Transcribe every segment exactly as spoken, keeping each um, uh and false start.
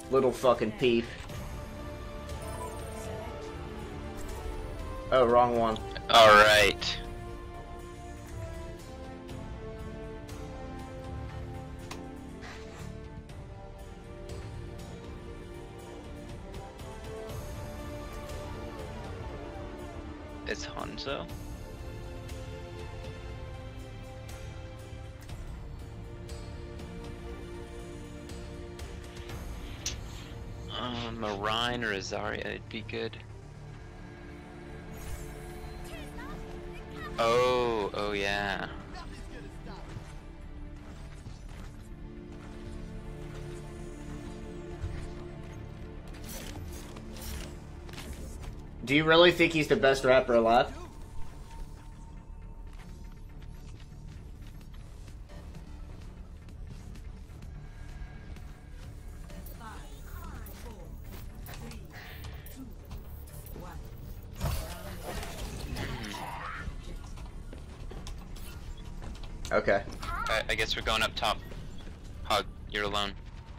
Little fucking peep. Oh, wrong one. Alright. It's Hanzo. Um, a Rhine or a Zarya, it'd be good. Oh, oh yeah. Do you really think he's the best rapper alive? Okay. I, I guess we're going up top. Hog, you're alone.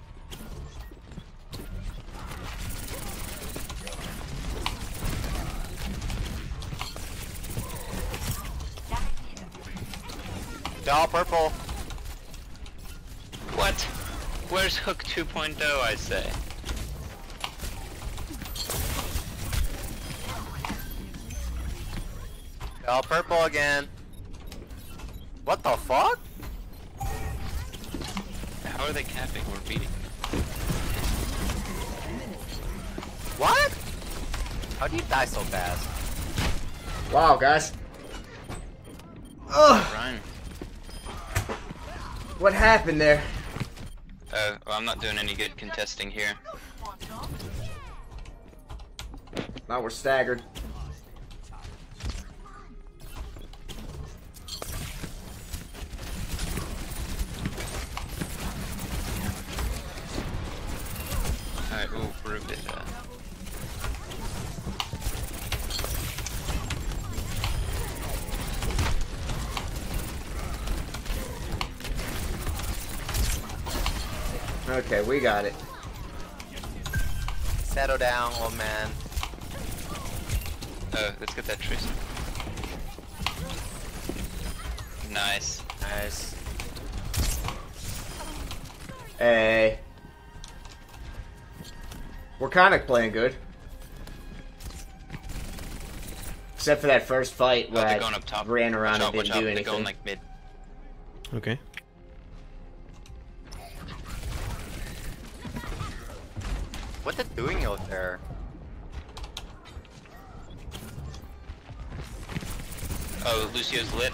Doll purple. What? Where's Hook two point oh, I say? Doll purple again. What the fuck? How are they capping? We're beating them. What? How do you die so fast? Wow, guys. Ugh. Ryan. What happened there? Uh, well, I'm not doing any good contesting here. Now we're staggered. Alright, ooh, we're a bit, uh... Okay, we got it. Settle down, old man. Uh, let's get that Tracer. Nice. Nice. Hey. We're kind of playing good. Except for that first fight Oh, where they're I going up top. ran around Watch out, and didn't watch out. do They're anything. going like mid. Okay. What they doing out there? Oh, Lucio's lit.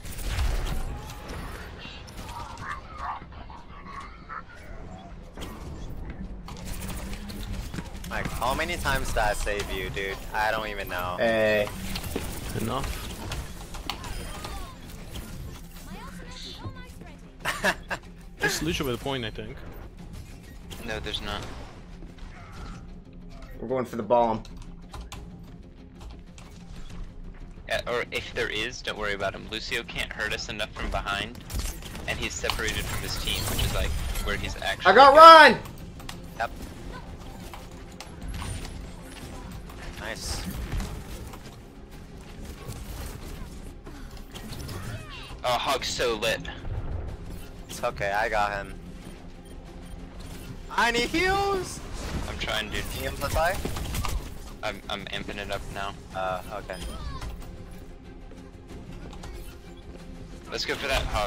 Like, how many times did I save you, dude? I don't even know. Hey. Enough. There's Lucio with a point, I think. No, there's not. We're going for the bomb. Yeah, or if there is, don't worry about him. Lucio can't hurt us enough from behind, and he's separated from his team, which is like where he's actually. I got good. Run! Yep. Nice. Oh, Hog's so lit. It's okay, I got him. I need heals! I'm trying to. Can you amplify? I'm I'm amping it up now. Uh, okay. Let's go for that Hog.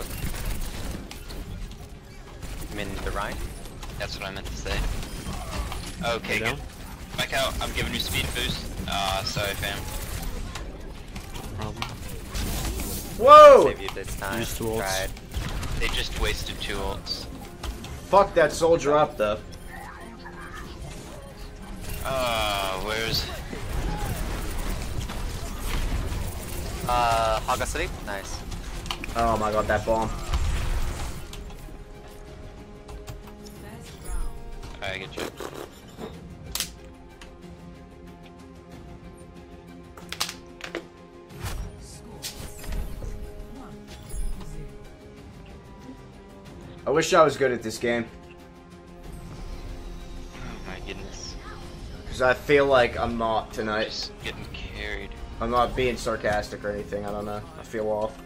You mean the Rhine? That's what I meant to say. Okay, Down? good. Back out. I'm giving you speed boost. Ah, uh, sorry, fam. Problem. Whoa! Save you this time. Use two ults. Tried. They just wasted two ults. Fuck that soldier up, though. Ah, uh, where's? Uh, Hog asleep? Nice. Oh my god, that bomb. I get you. I wish I was good at this game. Oh Because I feel like I'm not tonight. Just getting carried. I'm not being sarcastic or anything, I don't know. I feel off.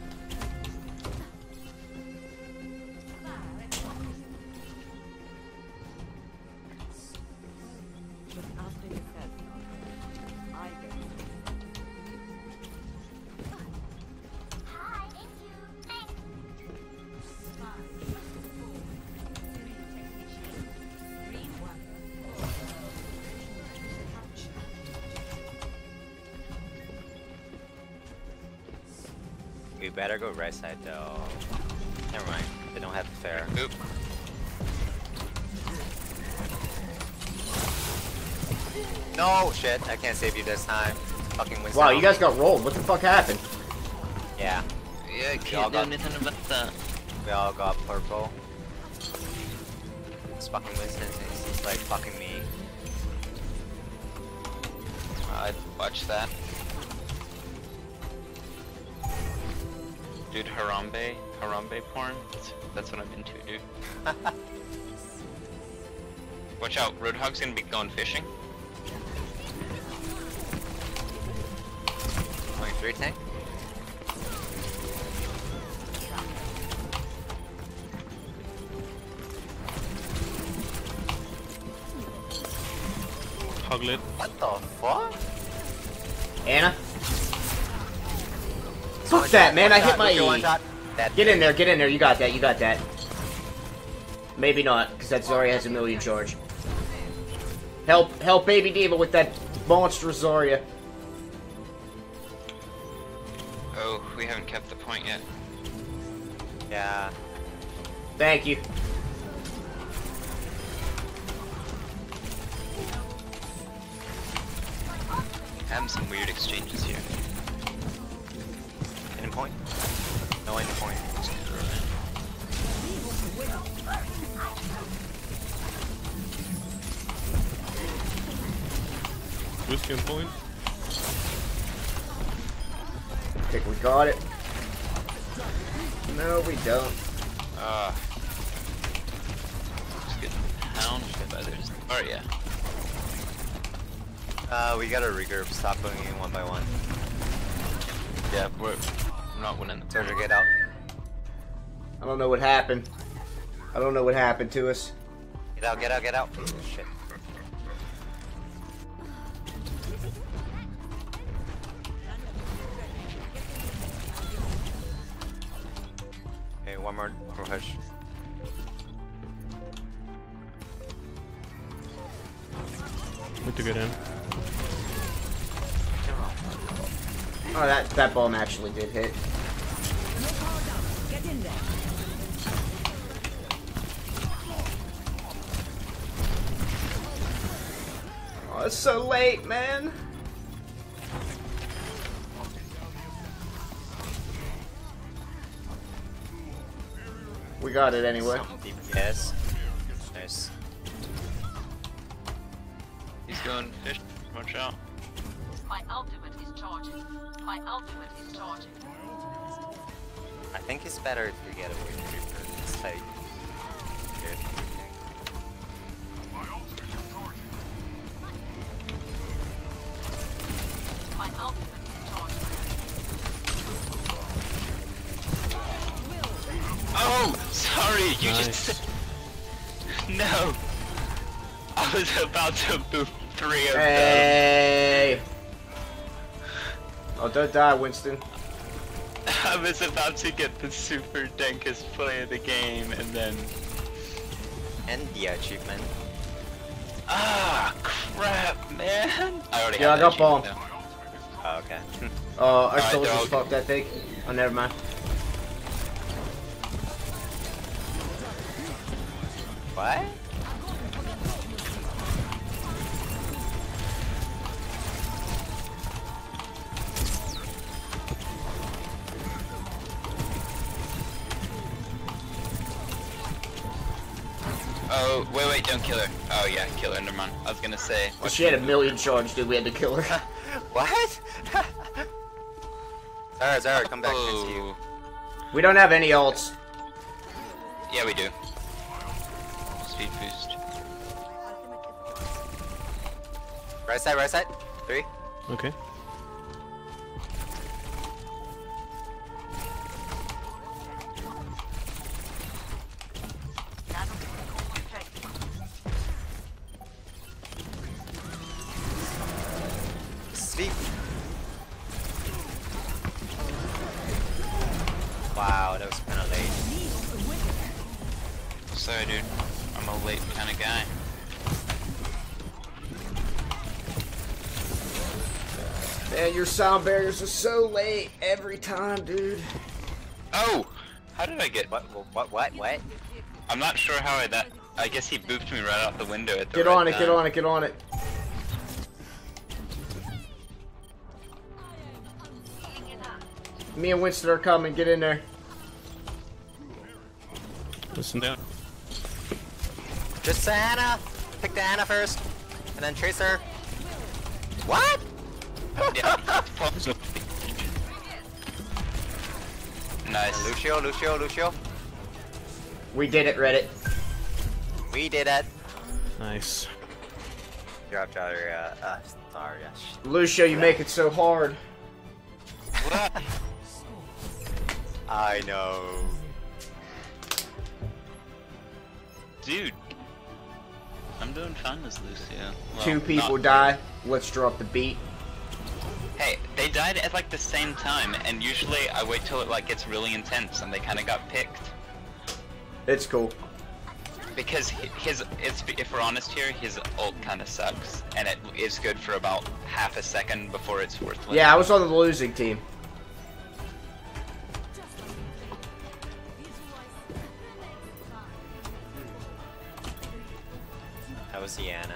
We better go right side though. Never mind, they don't have the fair. Oop. No shit, I can't save you this time. Fucking Winston. Wow, you guys got rolled. What the fuck happened? Yeah, Yeah, I all can't do got- anything about that. we all got purple. This fucking Winston is he's like fucking me. I'd watch that. Dude, Harambe, Harambe porn. That's, that's what I'm into, dude. Watch out, Roadhog's gonna be going fishing. Going three tank. Hoglet. What the fuck? Anna? Fuck that, man. I hit my E. Get in there, get in there. You got that, you got that. Maybe not, because that Zarya has a million charge. Help, help Baby Diva with that monstrous Zarya. Oh, we haven't kept the point yet. Yeah. Thank you. Having some weird exchanges here. End point? No end point. Whiskey on point. I think we got it. No, we don't. Uh, just getting pounded by theirs. Oh yeah. Uh, we gotta regroup. Stop going in one by one. Yeah, we're not winning. Soldier, get out. I don't know what happened. I don't know what happened to us. Get out, get out, get out. Oh, shit. Okay, one more push. Need to get in. Oh, that that bomb actually did hit. Get in there. Oh, it's so late, man. We got it anyway. Some D P S. Nice. He's going fish. Watch out. My ultimate is charging. My ultimate is charging. I think it's better if we get away from Reaper. It's like good. My ultimate is charging. Oh, sorry. You Nice. just. No. I was about to boot three of them. Hey. Oh, don't die, Winston. I was about to get the super dankest play of the game, and then. And the achievement. Ah, crap, man. I already Yeah, have I that got bomb. achievement, Oh, okay. Oh, our Alright, soldiers they're all- fucked that thing. Oh, never mind. What? Oh, wait, wait, don't kill her. Oh, yeah, kill her, never mind. I was gonna say. But she had a million charge, dude. We had to kill her. What? Zara, Zara, come back. It's you. Oh, We don't have any ults. yeah, we do. Speed boost. Right side, right side. Three. Okay. Sleep. Wow, that was kind of late. Sorry, dude. I'm a late kind of guy. Man, your sound barriers are so late every time, dude. Oh! How did I get? What? What? What? What? I'm not sure how I that. I guess he booped me right off the window at the Get right on it, time. get on it, get on it. Me and Winston are coming, get in there. Listen down. Just Diana. Pick Diana first, and then Tracer. What? Yeah. Nice. Lucio, Lucio, Lucio. We did it, Reddit. We did it. Nice. Drop your uh, uh, sorry. Yeah. Lucio, you make it so hard. What? I know. Dude. I'm doing fine as Lucio. Well, Two people not- die. Let's drop the beat. Hey, they died at like the same time, and usually I wait till it like gets really intense, and they kind of got picked. It's cool. Because hi- his, it's, if we're honest here, his ult kind of sucks, and it is good for about half a second before it's worthless. Yeah, I was on the losing team. That was Diana.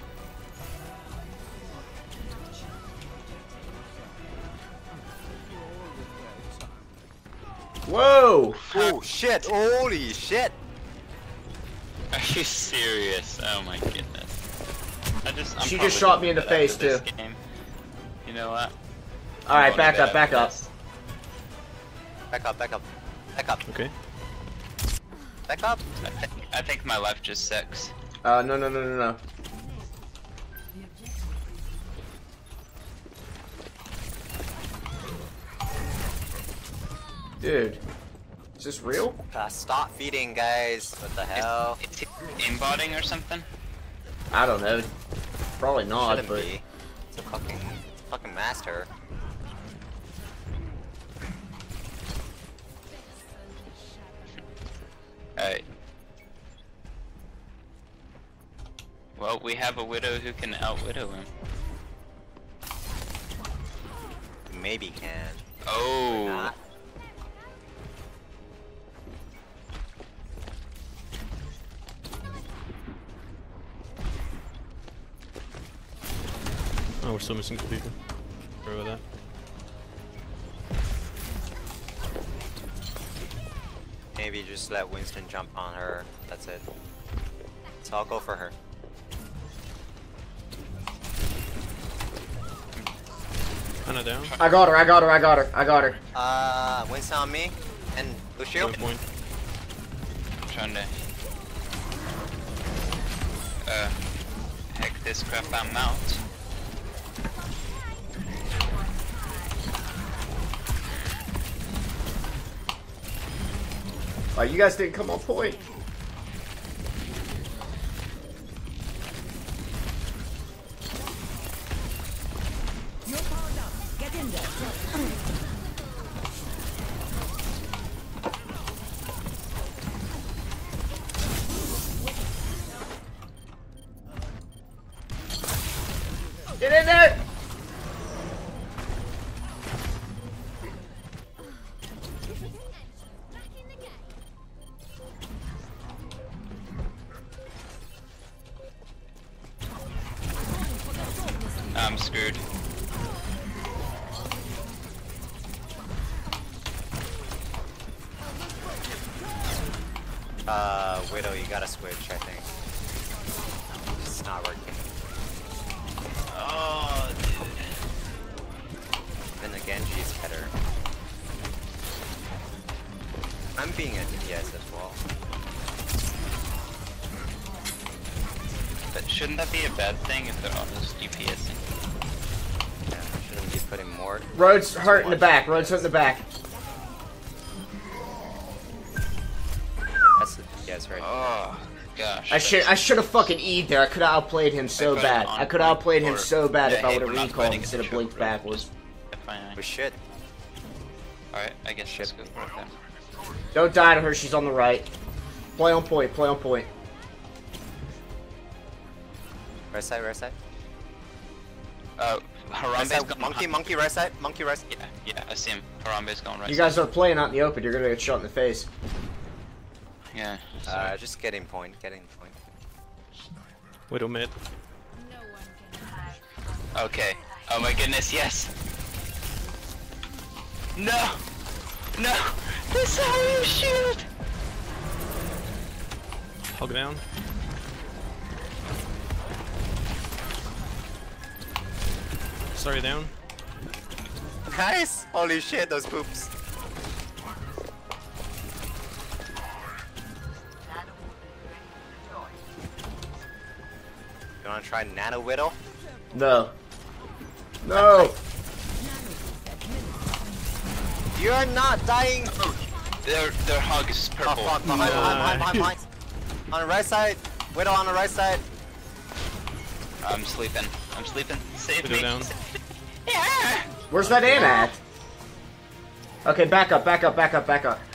Whoa! Oh shit! Holy shit! Are you serious? Oh my goodness. I just, I'm She probably just shot me in the gonna face, after this too. game. You know what? Alright, I'm back going up, to back bed up. after this. Back up! Back up! Back up! Okay. Back up! I think, I think my life just sucks. Uh, no, no, no, no, no. Dude, is this real? Uh, stop feeding, guys. What the hell? Is, is he aimbotting or something? I don't know. Probably not, Shouldn't but be. It's a fucking, fucking master. Alright. Well, we have a widow who can out-widow him. Maybe can. Oh! Not. Oh, we're still missing two people. Sorry about that. Maybe just let Winston jump on her. That's it. So I'll go for her. Anna down. I got her, I got her, I got her, I got her. Uh, Winston on me, and Lucio. Good point. I'm trying to... Uh... Heck this crap, I'm out. Oh, you guys didn't come on point. You're powered up. Get in there. Get in there! I'm screwed. Uh, Widow, you gotta switch, I think. It's not working. Oh, dude. Then the Genji is better. I'm being a D P S as well. But shouldn't that be a bad thing if they're almost DPSing? Yeah, shouldn't be putting more. Road's hurt in the back. Road's hurt in the back. That's the yes, right. Oh gosh. I should I should have fucking E'd there. I could have outplayed him so I bad. I could have outplayed him or- so bad yeah, if I hey, would we're have not recalled fighting instead of at the blinked choke, bro. backwards. F I I. We should. Alright, I guess let's go for it then. Don't die to her. She's on the right. Play on point. Play on point. Right side, right side. Uh, Right Harambe's side. going Monkey, hot. monkey, right side. Monkey, right side. Yeah, yeah, I see him. Harambe's going right You side. guys are playing out in the open. You're gonna get shot in the face. Yeah. Uh, just getting point, getting point. Widow mid. Okay. Oh my goodness, yes. No! No! This is how you shoot! Hog down. Sorry, down. Nice! Holy shit, those poops. You wanna try Nano Widow? No. No. You're not dying! Their their hug is Oh purple. fuck, behind, behind, behind, behind, behind. On the right side. Widow on the right side. I'm sleeping. I'm sleeping. Save Widow me. down. Yeah! Where's that aim at? Okay, back up, back up, back up, back up.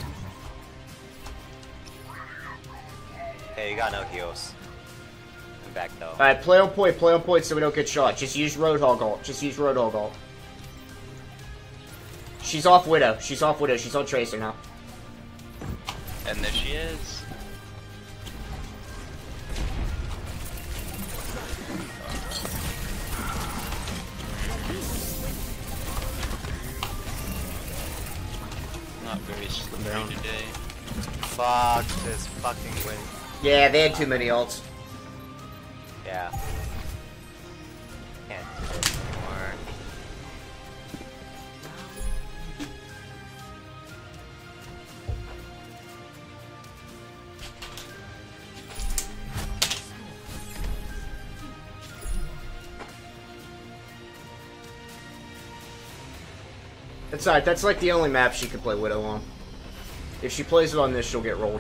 Hey, you got no heals. I'm back though. Alright, play on point, play on point so we don't get shot. Just use Roadhog ult. Just use Roadhog ult. She's off Widow. She's off Widow. She's on Tracer now. And there she is. Not very slippery today. Fuck this fucking win. Yeah, they had too many ults. Yeah. Can't do this anymore. That's alright, that's like the only map she can play Widow on. If she plays it on this, she'll get rolled.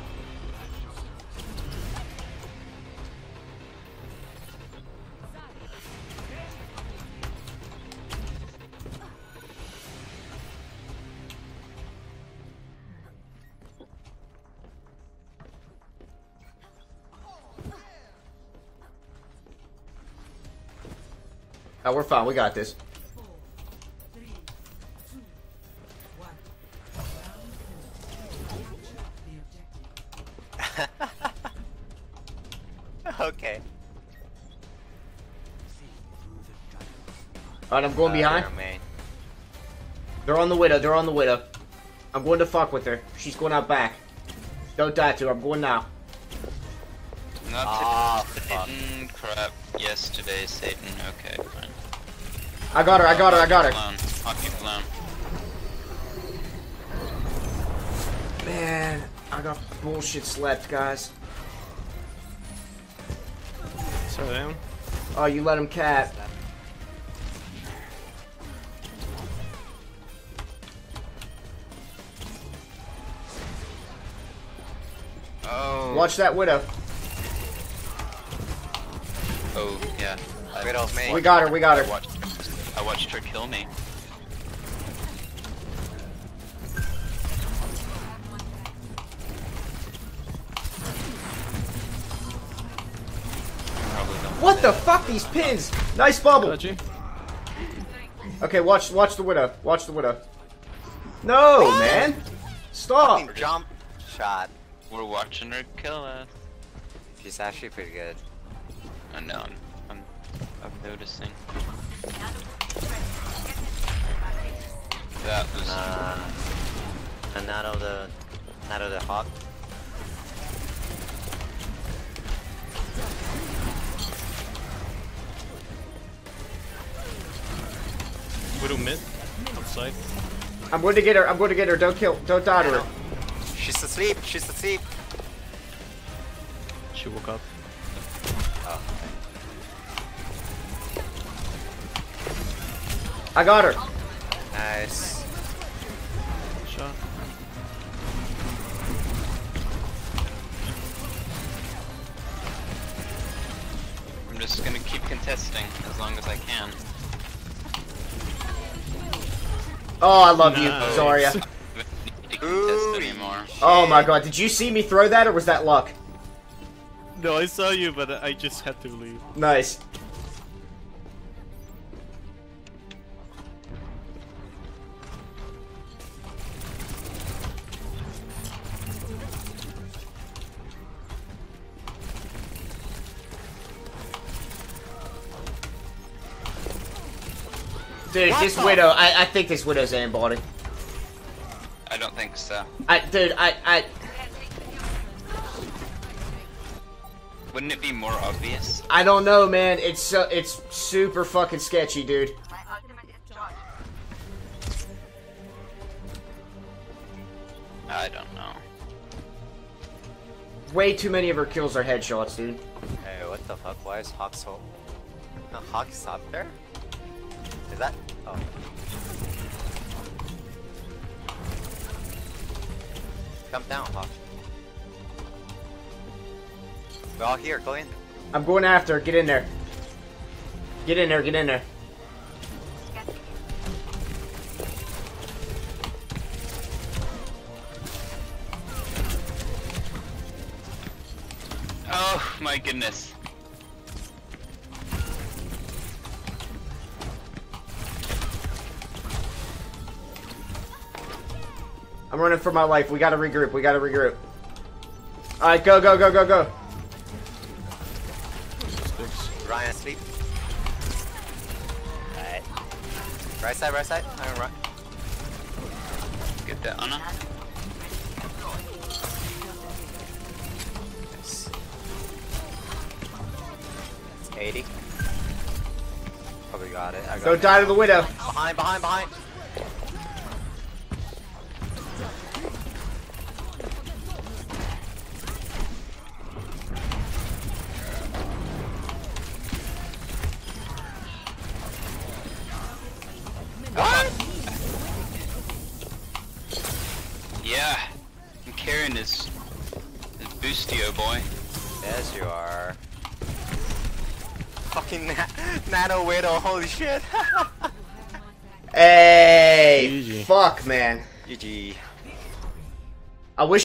Oh, we're fine, we got this. Okay. Alright, I'm going Uh, behind. they're main. They're on the Widow, they're on the Widow. I'm going to fuck with her. She's going out back. Don't die to her, I'm going now. Not Ah, today. fuck. Satan, crap. Yesterday, Satan. Okay, fine. I got her, I got her, I got her. Clown. Hockey clown. Man, I got bullshit slept, guys. Sorry, down. Oh, you let him cat. Oh. Watch that Widow. Oh, yeah. I, Widow's main. We got her, we got I her. watched, I watched her kill me. Probably don't What the fuck, these pins? Nice bubble. Got you. Okay, watch watch the Widow. Watch the Widow. No, man. Stop. Fucking jump shot. We're watching her kill us. She's actually pretty good. I know. I'm, I'm, I'm noticing. That was. Uh, and not of the, not of the hawk. Widow mid. Outside. I'm going to get her. I'm going to get her. Don't kill. Don't die to her. She's asleep. She's asleep. She woke up. I got her. Nice. Shot. I'm just gonna keep contesting as long as I can. Oh, I love you, Nice. Zarya. I don't need to contest anymore. Oh my god, did you see me throw that or was that luck? No, I saw you, but I just had to leave. Nice. Dude, What this the- Widow, I, I think this Widow's aimbotting. I don't think so. I, dude, I, I, Wouldn't it be more obvious? I don't know, man. It's so, it's super fucking sketchy, dude. My ultimate is charged. I don't know. Way too many of her kills are headshots, dude. Hey, what the fuck? Why is Hawk so... The Hawk's up there? Is that... Oh. Come down, Hawk. We're all here, go in. I'm going after her. Get in there. Get in there, get in there. Oh my goodness. I'm running for my life. We gotta regroup. We gotta regroup. Alright, go, go, go, go, go. Ryan, asleep. Alright. Right side, right side. I'm right. Get that Anna. Nice. It's eighty. Probably got it. I got Go it. die to the Widow. Behind, behind, behind. Yeah. I'm carrying this, this boostio boy. Yes, you are. Fucking na Nano Widow, holy shit. Hey, G G. fuck, man. G G. I wish